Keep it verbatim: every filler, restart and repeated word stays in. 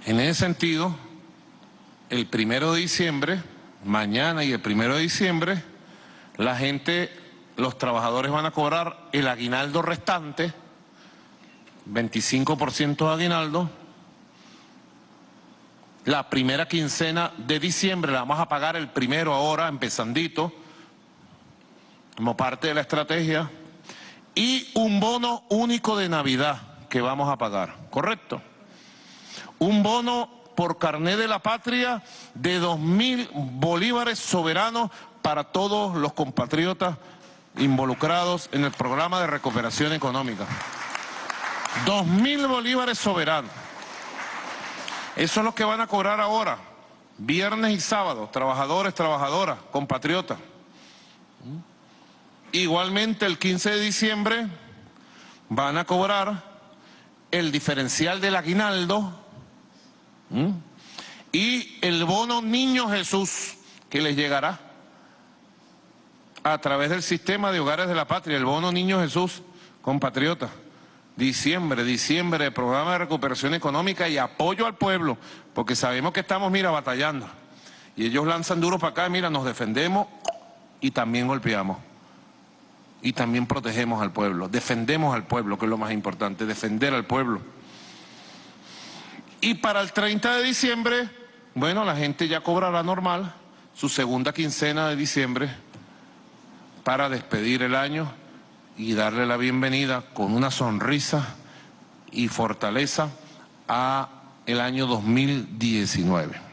En ese sentido, el primero de diciembre, mañana y el primero de diciembre, la gente, los trabajadores van a cobrar el aguinaldo restante, veinticinco por ciento de aguinaldo. La primera quincena de diciembre la vamos a pagar el primero ahora, empezandito, como parte de la estrategia, y un bono único de Navidad que vamos a pagar, ¿correcto? Un bono por carné de la patria de dos mil bolívares soberanos para todos los compatriotas involucrados en el programa de recuperación económica. Dos mil bolívares soberanos. Eso es lo que van a cobrar ahora, viernes y sábado, trabajadores, trabajadoras, compatriotas. Igualmente el quince de diciembre van a cobrar el diferencial del aguinaldo ¿Mm? y el bono Niño Jesús que les llegará a través del sistema de hogares de la patria, el bono Niño Jesús, compatriotas. Diciembre, diciembre, programa de recuperación económica y apoyo al pueblo, porque sabemos que estamos, mira, batallando. Y ellos lanzan duros para acá, mira, nos defendemos y también golpeamos. Y también protegemos al pueblo, defendemos al pueblo, que es lo más importante, defender al pueblo. Y para el treinta de diciembre, bueno, la gente ya cobrará normal su segunda quincena de diciembre para despedir el año y darle la bienvenida con una sonrisa y fortaleza a el año dos mil diecinueve.